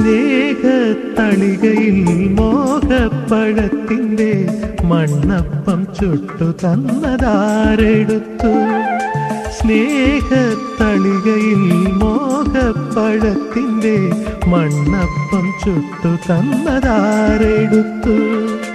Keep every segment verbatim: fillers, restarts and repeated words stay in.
സ്നേഹത്തളികയിൽ മോഹപ്പഴത്തിൻ്റെ മണ്ണപ്പം ചുട്ടു തന്നതാരെടുത്തു? സ്നേഹത്തളികയിൽ മോഹപ്പഴത്തിൻ്റെ മണ്ണപ്പം ചുട്ടു തന്നതാരെടുത്തു?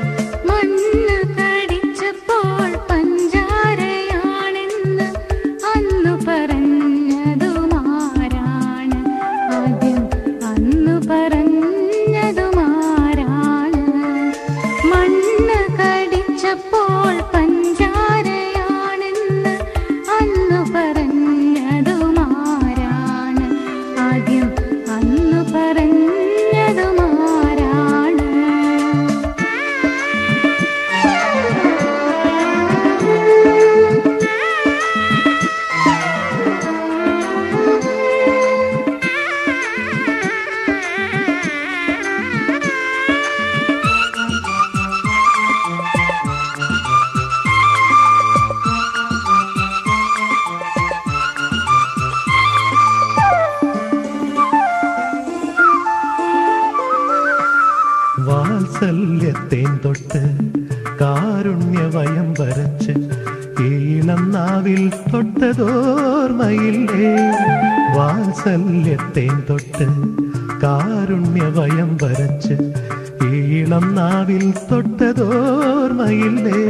വാത്സല്യത്തേൻ തൊട്ട് കാരുണ്യവയം വരച്ച് ഈളം നാവിൽ തൊട്ടതോർമ്മയില്ലേ? വാത്സല്യത്തേൻ തൊട്ട് കാരുണ്യവയം വരച്ച് ഈളം നാവിൽ തൊട്ടതോർമ്മയില്ലേ?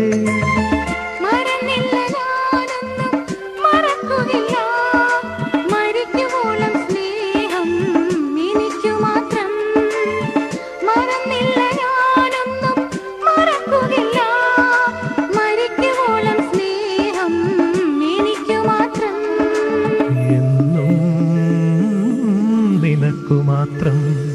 മാത്രം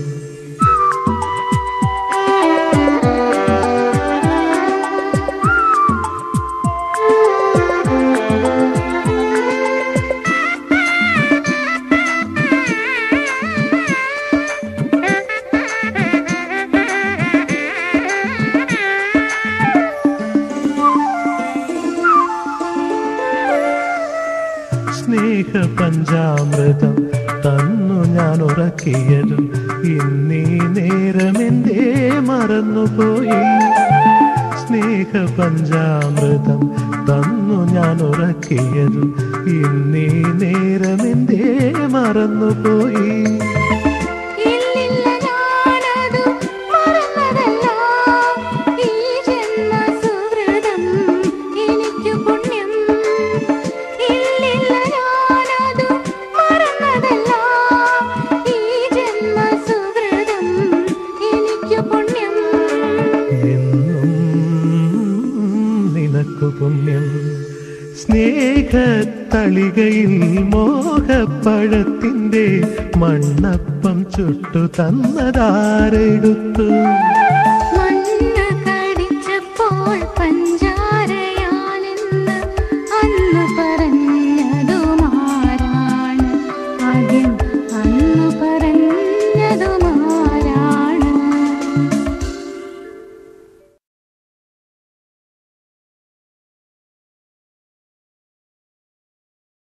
സ്നേഹ പഞ്ചാമൃതം തന്നു ഞാൻ ഉറക്കിയതും ഇന്നീ നേരമെന്തേ മറന്നുപോയി? സ്നേഹ പഞ്ചാമൃതം തന്നു ഞാൻ ഉറക്കിയതും ഇന്നീ നേരമെന്തേ മറന്നുപോയി? പുണ്യം സ്നേഹത്തളികയിൽ മോഹപ്പഴത്തിൻ്റെ മണ്ണപ്പം ചുട്ടു തന്നതാരെടുത്തു?